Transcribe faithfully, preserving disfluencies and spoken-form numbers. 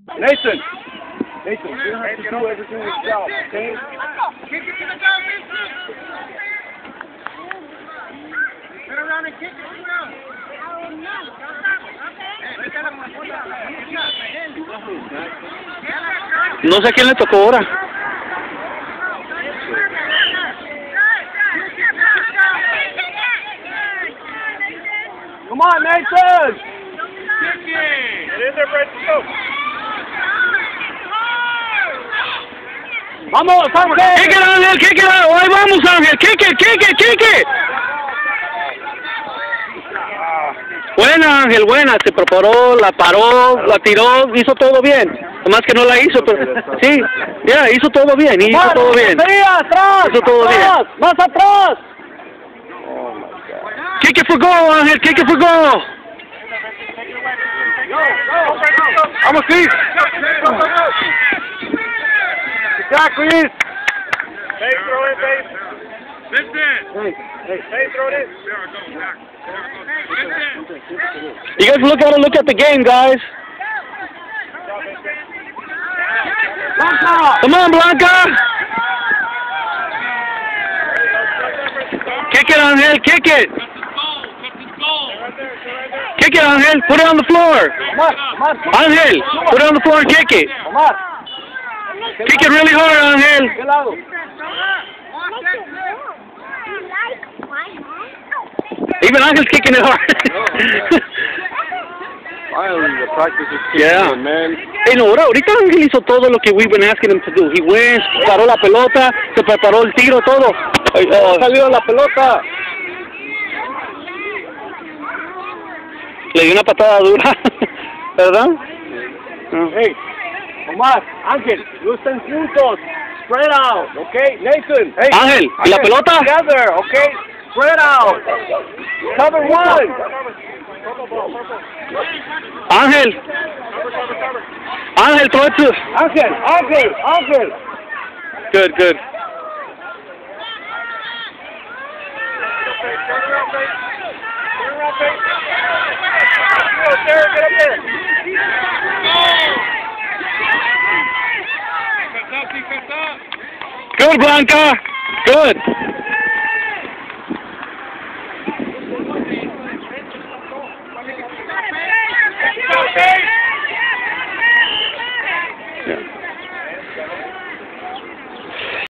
Nathan. Nathan, you don't have to do everything yourself, okay? Kick it to the ground, Nathan. Turn around and kick it to the ground. No sé a quién le tocó ahora. Come on, Nathan! Kick it. Get in there, Francisco. Vamos, Ángel! Kick it, Ángel, kick it, ahí vamos, Ángel, kick it, kick it, kick it. Buena, Ángel, buena, se preparó, la paró, la tiró, hizo todo bien. Nomás que no la hizo, pero sí, ya, yeah, hizo todo bien, hizo todo bien. ¡Atrás! Hizo todo bien. ¡Más atrás! Kick it for goal, Ángel, kick it for goal. Vamos, Chris! Ya, Chris! Hey, throw it, babe. Listen. Hey, hey. Hey, throw it in. There it goes, back. There it goes. Listen. You guys look at look at the game, guys. Blanca! Come on, Blanca. Kick it, Ángel, kick it. Kick it, Ángel, put it on the floor. Omar, Omar, Ángel, put it on the floor and kick it. Omar. Kick it really hard, Ángel. ¿Qué lado? Even Angel's kicking it hard. Finally, the practice is kicking Yeah. in, man. Hey, no, ahora, ahorita Ángel hizo todo lo que we've been asking him to do. He went, paró la pelota, se preparó el tiro, todo. Ay, oh, Salió la pelota. le dio una patada dura, ¿verdad? No. Hey, Omar, Ángel, no estén juntos. Spread out, okay? Nathan, hey. Ángel, ¿y la pelota? Together, okay? Spread out. Cover one. Ángel. Ángel, throw it to... Ángel, Ángel, Ángel. Good, good. Good, Blanca. Good.